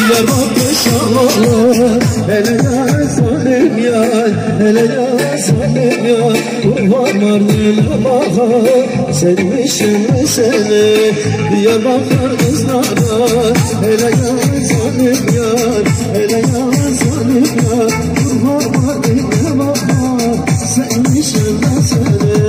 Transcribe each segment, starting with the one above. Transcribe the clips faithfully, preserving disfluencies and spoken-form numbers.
Diyarbakır şahı. Hele ya zalim yar, hele ya zalim yar. Kurban Mardin'e bakar, sevmişim seni. Diyarbakır kızlara, hele ya zalim yar, hele ya zalim yar. Kurban Mardin'e bakar, sevmişim seni.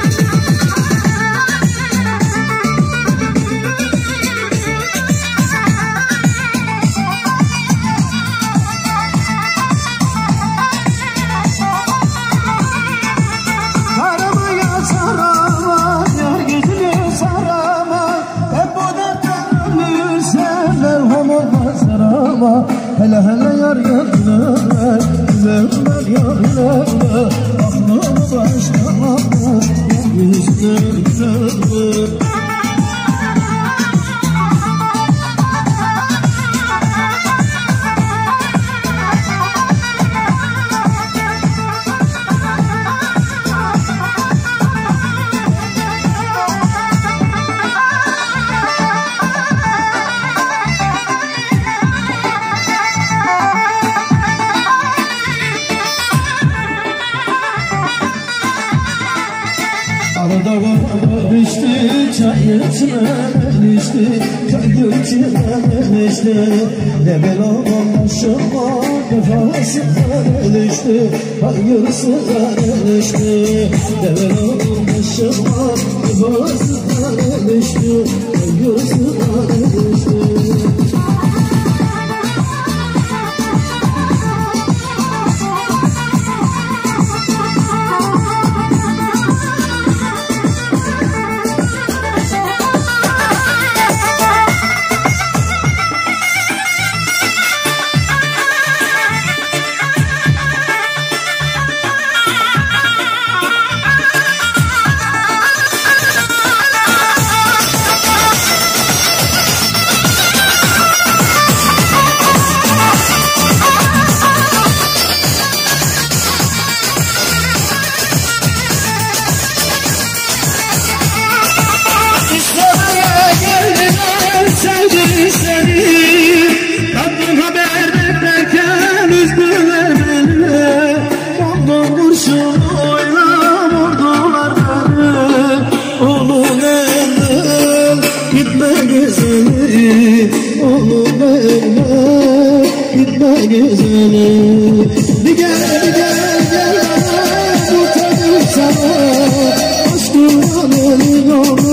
Hele hele yar yarlar, güzeller yarlar. Aklımı başlama, yüzler güzeller. Arada var içti, çay içmen içti, çay içmen içti. Ne beladan başıma vefasızlar ilişti, hayırsızlar ilişti. Ne beladan başıma vefasızlar ilişti, hayırsızlar ilişti. Oğlum evime gitme güzeli. Bir gel bir gel gel bana, bu tadı sana. Aşkın alın olur.